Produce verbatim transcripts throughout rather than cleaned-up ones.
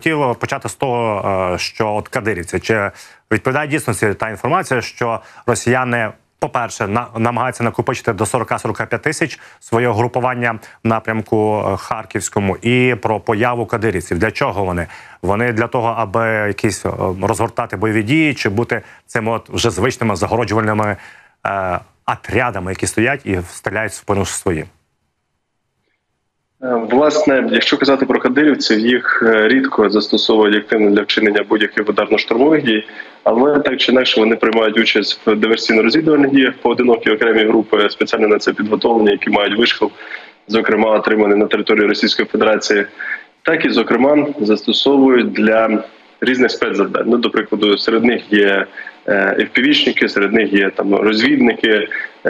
хотів почати з того, що от кадирівці. Чи відповідає дійсності та інформація, що росіяни, по-перше, на, намагаються накопичити до сорока-сорока п'яти тисяч своє групування в напрямку Харківському, і про появу кадирівців. Для чого вони? Вони для того, аби якісь розгортати бойові дії, чи бути цими от вже звичними загороджувальними е, отрядами, які стоять і стріляють в спину своїм? Власне, якщо казати про кадирівців, їх рідко застосовують активно для вчинення будь-яких ударно-штурмових дій, але так чи інакше вони приймають участь в диверсійно-розвідувальних діях, поодинокі окремі групи спеціально на це підготовлені, які мають вишкіл, зокрема отриманий на території Російської Федерації, так і, зокрема, застосовують для різних спецзавдань. Ну, до прикладу, серед них є еф пі ві-шники, серед них є там розвідники,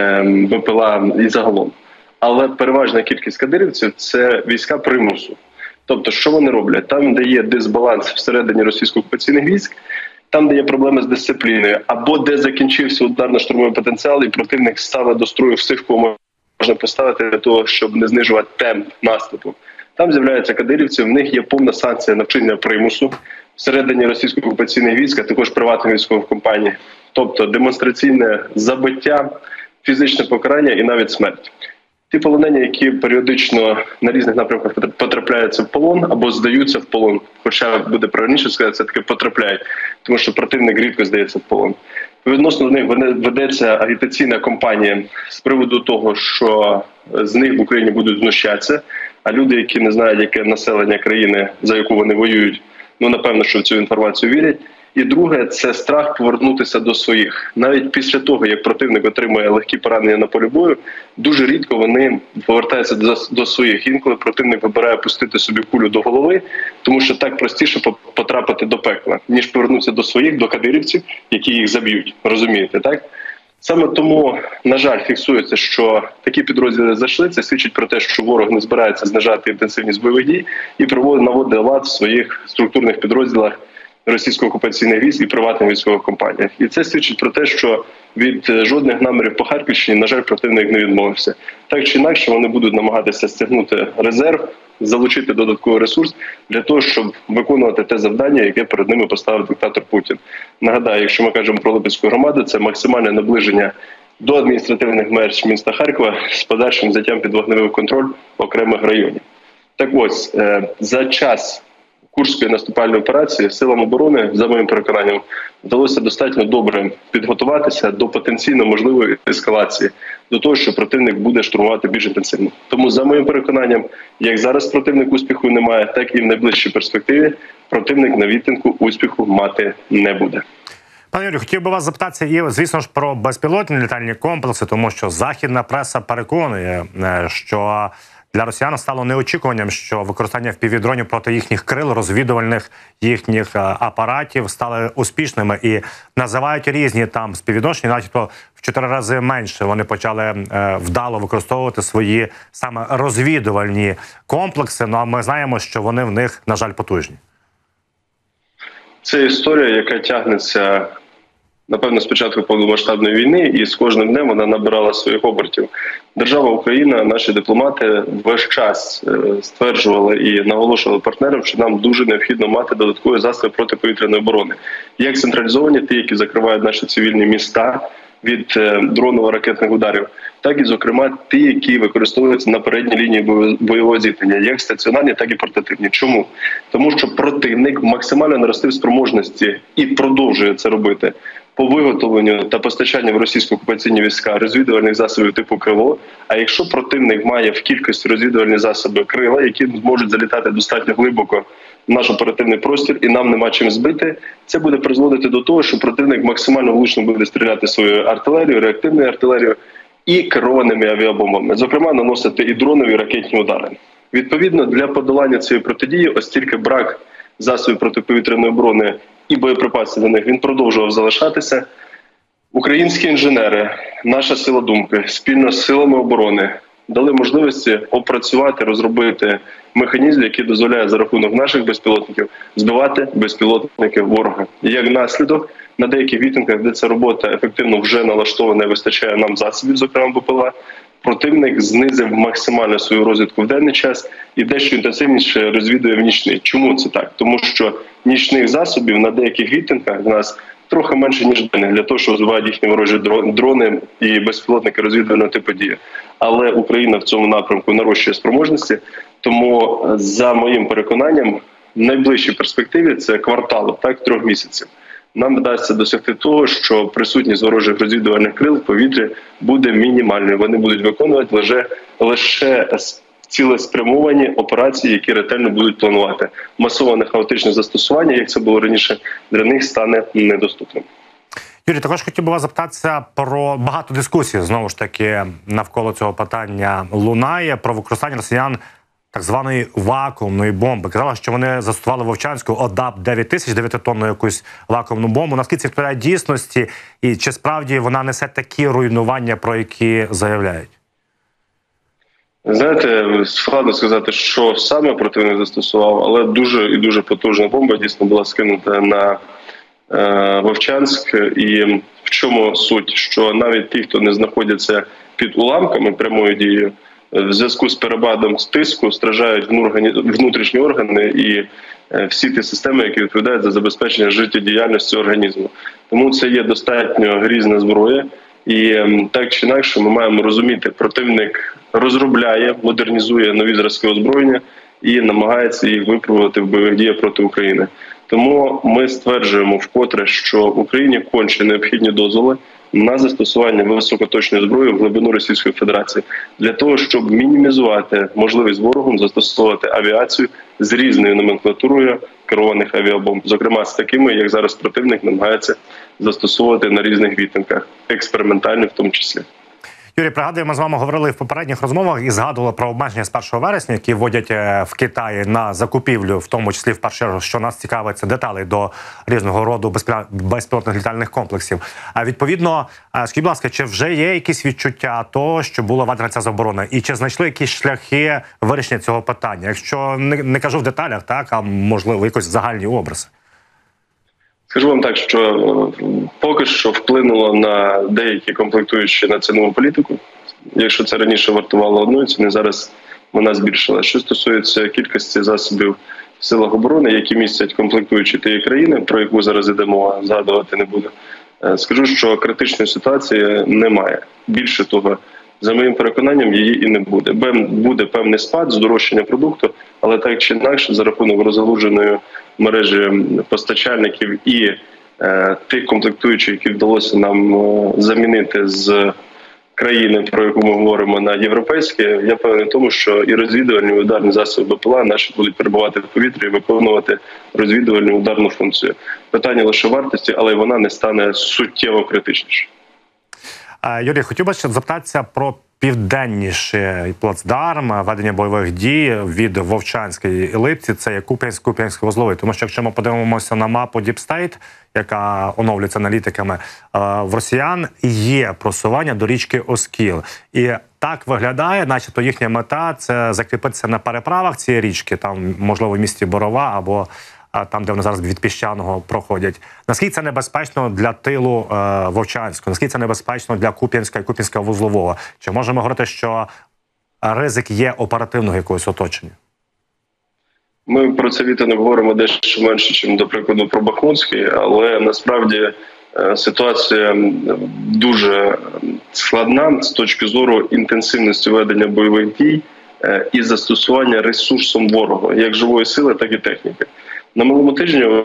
бе пе ел а і загалом. Але переважна кількість кадирівців – це війська примусу. Тобто, що вони роблять? Там, де є дисбаланс всередині російсько-окупаційних військ, там, де є проблеми з дисципліною, або де закінчився ударно-штурмовий потенціал, і противник ставить до строю всіх, кого можна поставити для того, щоб не знижувати темп наступу. Там з'являються кадирівці, в них є повна санкція навчання примусу всередині російсько-окупаційних військ, а також приватних військових компаній. Тобто демонстраційне забиття, фізичне покарання і навіть смерть. Ті полонені, які періодично на різних напрямках потрапляються в полон або здаються в полон, хоча буде правильніше сказати, це таки потрапляють, тому що противник рідко здається в полон. Відносно до них ведеться агітаційна кампанія з приводу того, що з них в Україні будуть знущатися, а люди, які не знають, яке населення країни, за яку вони воюють, ну, напевно, що в цю інформацію вірять. І друге – це страх повернутися до своїх. Навіть після того, як противник отримує легкі поранення на полі бою, дуже рідко вони повертаються до, до своїх. Інколи противник вибирає пустити собі кулю до голови, тому що так простіше потрапити до пекла, ніж повернутися до своїх, до кадирівців, які їх заб'ють. Розумієте, так? Саме тому, на жаль, фіксується, що такі підрозділи зайшли. Це свідчить про те, що ворог не збирається знижати інтенсивність бойових дій і проводить, наводить лад в своїх структурних підрозділах російсько-окупаційних військ і приватних військових компаніях. І це свідчить про те, що від жодних намірів по Харківщині, на жаль, противник не відмовився. Так чи інакше, вони будуть намагатися стягнути резерв, залучити додатковий ресурс для того, щоб виконувати те завдання, яке перед ними поставив диктатор Путін. Нагадаю, якщо ми кажемо про Липецьку громаду, це максимальне наближення до адміністративних меж міста Харкова з подальшим взяттям під вогневий контроль окремих районів. Так ось, за час Курської наступальної операції силам оборони, за моїм переконанням, вдалося достатньо добре підготуватися до потенційно можливої ескалації, до того, що противник буде штурмувати більш інтенсивно. Тому, за моїм переконанням, як зараз противник успіху не має, так і в найближчій перспективі противник на відтинку успіху мати не буде. Пане Юрію, хотів би вас запитатися і, звісно ж, про безпілотні літальні комплекси, тому що західна преса переконує, що для росіян стало неочікуванням, що використання еф пі ві-дронів проти їхніх крил, розвідувальних їхніх апаратів стали успішними і називають різні там співвідношення, навіть в чотири рази менше вони почали е, вдало використовувати свої саме розвідувальні комплекси, ну а ми знаємо, що вони в них, на жаль, потужні. Це історія, яка тягнеться, напевно, з початку повномасштабної війни, і з кожним днем вона набирала своїх обертів. Держава Україна, наші дипломати весь час стверджували і наголошували партнерам, що нам дуже необхідно мати додаткові засоби протиповітряної оборони. Як централізовані, ті, які закривають наші цивільні міста від дроново-ракетних ударів, так і, зокрема, ті, які використовуються на передній лінії бойового зіткнення, як стаціонарні, так і портативні. Чому? Тому що противник максимально наростив спроможності і продовжує це робити по виготовленню та постачанню в російсько-окупаційні війська розвідувальних засобів типу «Крило». А якщо противник має в кількості розвідувальні засоби «Крила», які зможуть залітати достатньо глибоко в наш оперативний простір і нам нема чим збити, це буде призводити до того, що противник максимально влучно буде стріляти своєю артилерією, реактивною артилерією і керованими авіабомбами. Зокрема, наносити і дронові, і ракетні удари. Відповідно, для подолання цієї протидії, ось тільки брак засобів протиповітряної оборони і боєприпасів до них, він продовжував залишатися. Українські інженери, наша сила думки, спільно з силами оборони дали можливості опрацювати, розробити механізм, який дозволяє за рахунок наших безпілотників збивати безпілотники ворога. І як наслідок, на деяких відтинках, де ця робота ефективно вже налаштована і вистачає нам засобів, зокрема БПЛА, противник знизив максимально свою розвідку в денний час і дещо інтенсивніше розвідує в нічний. Чому це так? Тому що нічних засобів на деяких відтинках в нас трохи менше, ніж денних, для того, щоб розвивають їхні ворожі дрони і безпілотники розвідувального типу дії. Але Україна в цьому напрямку нарощує спроможності, тому, за моїм переконанням, в найближчій перспективі це квартал, так, трьох місяців. Нам вдасться досягти того, що присутність ворожих розвідувальних крил в повітрі буде мінімальною. Вони будуть виконувати лише, лише цілеспрямовані операції, які ретельно будуть планувати. Масоване хаотичне застосування, як це було раніше, для них стане недоступним. Юрій, також хотів би вас запитатися про багато дискусій, знову ж таки, навколо цього питання лунає, про використання росіян так званої вакуумної бомби. Казали, що вони застосували Вовчанську ОДАП дев'ять тисяч, дев'ятитонну якусь вакуумну бомбу. Наскільки це відповідає дійсності і чи справді вона несе такі руйнування, про які заявляють? Знаєте, складно сказати, що саме противник застосував, але дуже і дуже потужна бомба дійсно була скинута на е, Вовчанськ. І в чому суть? Що навіть ті, хто не знаходяться під уламками прямою дією, в зв'язку з перепадом тиску страждають внутрішні органи і всі ті системи, які відповідають за забезпечення життєдіяльності організму. Тому це є достатньо грізна зброя. І так чи інакше ми маємо розуміти, противник розробляє, модернізує нові зразки озброєння і намагається їх випробувати в бойових діях проти України. Тому ми стверджуємо вкотре, що Україні конче необхідні дозволи на застосування високоточної зброї в глибину Російської Федерації для того, щоб мінімізувати можливість ворогом застосовувати авіацію з різною номенклатурою керованих авіабомб, зокрема з такими, як зараз противник намагається застосовувати на різних відтинках, експериментально в тому числі. Юрій, пригадую, ми з вами говорили в попередніх розмовах і згадували про обмеження з першого вересня, які вводять в Китаї на закупівлю, в тому числі, в першу чергу, що нас цікавить, це деталі до різного роду безпілотних літальних комплексів. А відповідно, скажіть, будь ласка, чи вже є якісь відчуття того, що була введена ця заборона? І чи знайшли якісь шляхи вирішення цього питання? Якщо не, не кажу в деталях, так, а можливо, якось загальні образи? Скажу вам так, що поки що вплинуло на деякі комплектуючі на цінову політику. Якщо це раніше вартувало одної ціни, зараз вона збільшила. Що стосується кількості засобів в силах оборони, які містять комплектуючі тієї країни, про яку зараз йде мова, згадувати не буду, скажу, що критичної ситуації немає. Більше того, за моїм переконанням, її і не буде. Буде певний спад, здорожчання продукту, але так чи інакше, за рахунок розгалуженої мережі постачальників і е, тих комплектуючих, які вдалося нам е, замінити з країни, про яку ми говоримо, на європейські, я певний в тому, що і розвідувальні і ударні засоби БПЛА наші будуть перебувати в повітрі і виконувати розвідувальну ударну функцію. Питання лише вартості, але вона не стане суттєво критичніше. Юрій, хотів би ще запитатися про південніший плацдарм ведення бойових дій від Вовчанської і Липці. Це є Куп'янськ, Куп'янськ-Вузловий. Тому що якщо ми подивимося на мапу Deep State, яка оновлюється аналітиками, в росіян є просування до річки Оскіл. І так виглядає, начебто їхня мета – це закріпитися на переправах цієї річки, там, можливо, в місті Борова або там, де вони зараз від Піщаного проходять. Наскільки це небезпечно для тилу е, Вовчанського? Наскільки це небезпечно для Куп'янська і Куп'янська-Вузлового? Чи можемо говорити, що ризик є оперативного якогось оточення? Ми про це віта не говоримо дещо менше, ніж, до прикладу, про Бахмутський, але насправді е, ситуація дуже складна з точки зору інтенсивності ведення бойових дій е, і застосування ресурсом ворога, як живої сили, так і техніки. На минулому тижні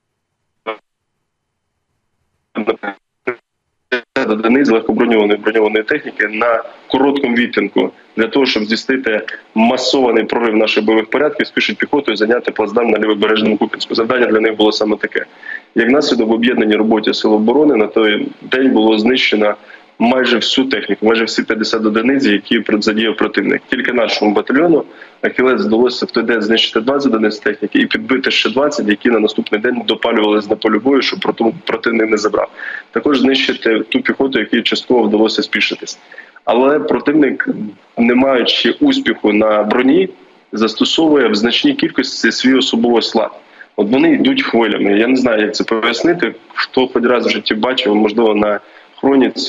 одиниць легкоброньованої броньованої техніки на короткому відтинку для того, щоб здійснити масований прорив наших бойових порядків, спішить піхотою зайняти плацдарм на лівобережному Куп'янську. Завдання для них було саме таке. Як наслідок в об'єднаній роботі Сил оборони на той день було знищено майже всю техніку, майже всі п'ятдесят одиниць, які задіяв противник. Тільки нашому батальйону Ахілець вдалося в той день знищити двадцять одиниць техніки і підбити ще двадцять, які на наступний день допалювалися на полі бою, щоб противник не забрав. Також знищити ту піхоту, якій частково вдалося спішитись. Але противник, не маючи успіху на броні, застосовує в значній кількості свій особовий склад. От вони йдуть хвилями. Я не знаю, як це пояснити. Хто хоч раз в житті бачив, можливо, на хроніці,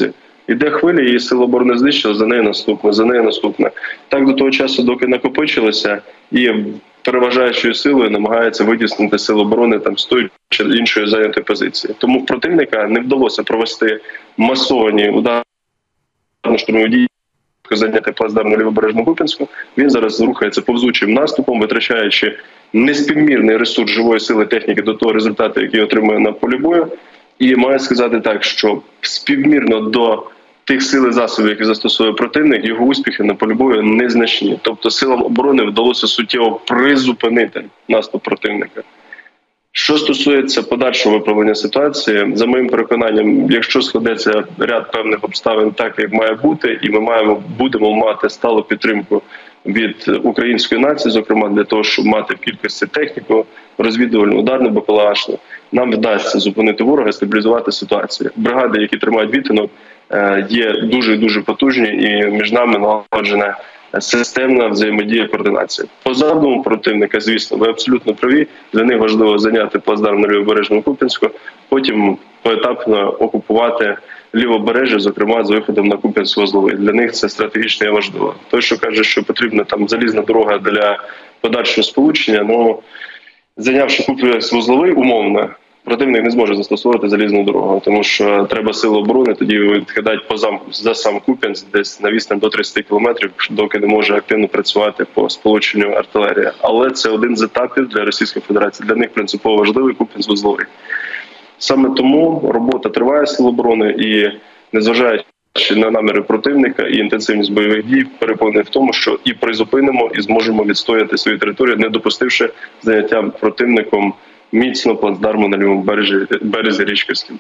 Іде хвиля, її сила оборони знищила, за нею наступна, за нею наступна. Так до того часу, доки накопичилося, і переважаючою силою намагається витіснити сили оборони там з тої чи іншої зайнятої позиції. Тому в противника не вдалося провести масовані ударно-штурмові дії, зайняти плацдарм на Лівобережному Куп'янську. Він зараз рухається повзучим наступом, витрачаючи неспівмірний ресурс живої сили техніки до того результату, який отримує на полі бою. І маю сказати так, що співмірно до тих сил і засобів, які застосовує противник, його успіхи на полі бою незначні. Тобто силам оборони вдалося суттєво призупинити наступ противника. Що стосується подальшого виправлення ситуації, за моїм переконанням, якщо складеться ряд певних обставин так, як має бути, і ми маємо будемо мати сталу підтримку від української нації, зокрема для того, щоб мати в кількості техніку, розвідувальну, ударну, БПЛАшну, нам вдасться зупинити ворога, стабілізувати ситуацію. Бригади, які тримають відтинок, є дуже дуже потужні, і між нами налагоджена системна взаємодія, координація. По задуму противника, звісно, ви абсолютно праві. Для них важливо зайняти плацдарм на Лівобережному Куп'янську, потім поетапно окупувати Лівобережжя, зокрема з виходом на Куп'янськ-Вузловий. Для них це стратегічно і важливо. Той, що каже, що потрібна там залізна дорога для подальшого сполучення, ну, зайнявши Куп'янськ-Вузловий умовно, противник не зможе застосовувати залізну дорогу, тому що треба сили оборони тоді відкидати по замку за сам Куп'янськ, десь на відстань до тридцять кілометрів, доки не може активно працювати по сполученню артилерія. Але це один з етапів для Російської Федерації. Для них принципово важливий Куп'янськ-Вузловий. Саме тому робота триває сил оборони, і незважаючи на наміри противника і інтенсивність бойових дій, переконаний в тому, що і призупинимо, і зможемо відстояти свою територію, не допустивши заняття противником міцно плацдарму на лівому березі, березі річки Скіл.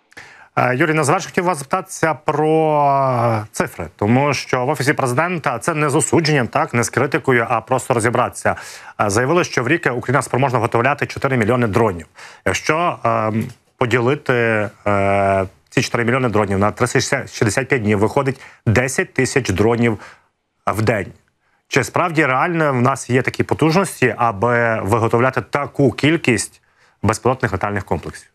Юрій, на завершення хотів вас запитатися про цифри, тому що в Офісі Президента, це не з осудженням, так, не з критикою, а просто розібратися. Заявили, що в рік Україна спроможна виготовляти чотири мільйони дронів. Якщо е, поділити е, ці чотири мільйони дронів на триста шістдесят п'ять днів, виходить десять тисяч дронів в день. Чи справді реально в нас є такі потужності, аби виготовляти таку кількість безпілотних летальних комплексів?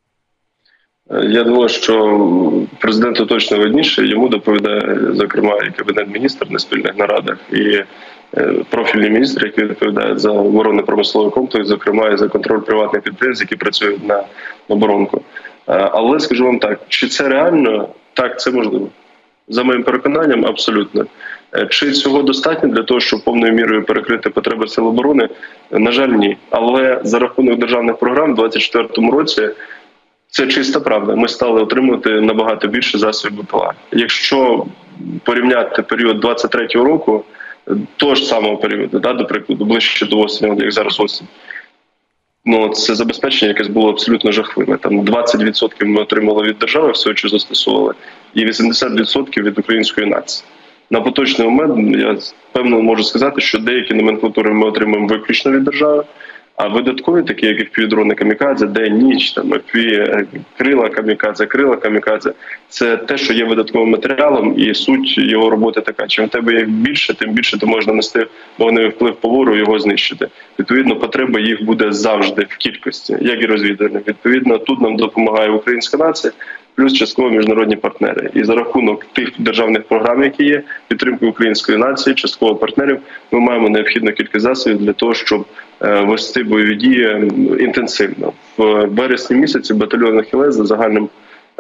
Я думаю, що президенту точно видніше, йому доповідає, зокрема, і Кабінет міністрів на спільних нарадах, і профільні міністри, які відповідають за оборонно-промисловий комплекс, зокрема, і за контроль приватних підприємств, які працюють на оборонку. Але скажу вам так, чи це реально? Так, це можливо. За моїм переконанням, абсолютно. Чи цього достатньо для того, щоб повною мірою перекрити потреби сил оборони? На жаль, ні. Але за рахунок державних програм у двадцять четвертому році це чиста правда. Ми стали отримувати набагато більше засобів БПЛА. Якщо порівняти період двадцять третього року, того ж самого періоду, да, до прикладу, ближче до осені, як зараз осінь, ну, це забезпечення якесь було абсолютно жахливе. Там двадцять відсотків ми отримали від держави, все, що застосовували, і вісімдесят відсотків від української нації. На поточний момент я певно можу сказати, що деякі номенклатури ми отримуємо виключно від держави, а видаткові, такі як еф пі ві-дрони камікадзе, день, ніч, там еф пі ві крила камікадзе, крила камікадзе, це те, що є видатковим матеріалом, і суть його роботи така. Чим в тебе є більше, тим більше ти можеш нанести вогневий вплив по ворогу, його знищити. Відповідно, потреба їх буде завжди в кількості, як і розвідувальних. Відповідно, тут нам допомагає українська нація, плюс частково міжнародні партнери. І за рахунок тих державних програм, які є, підтримки української нації, частково партнерів, ми маємо необхідну кількість засобів для того, щоб вести бойові дії інтенсивно. В вересні місяці батальйон «Ахілес» за загальним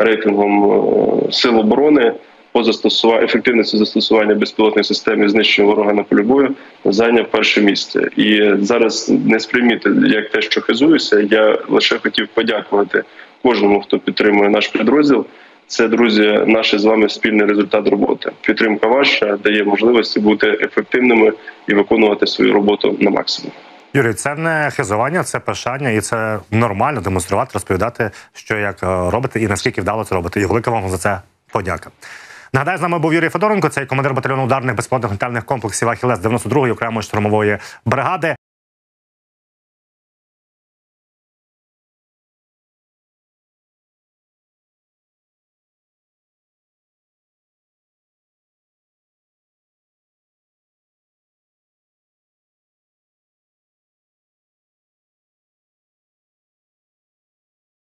рейтингом сил оборони по застосуванню, ефективності застосування безпілотних систем і знищення ворога на полі бою зайняв перше місце. І зараз не сприйміти як те, що хизуюся, я лише хотів подякувати кожному, хто підтримує наш підрозділ. Це, друзі, наш з вами спільний результат роботи. Підтримка ваша дає можливості бути ефективними і виконувати свою роботу на максимум. Юрій, це не хизування, це пишання, і це нормально демонструвати, розповідати, що як робите і наскільки вдало це робите. І велика вам за це подяка. Нагадаю, з нами був Юрій Федоренко, цей командир батальйону ударних безпілотних летальних комплексів «Ахілес» дев'яносто другої окремої штурмової бригади.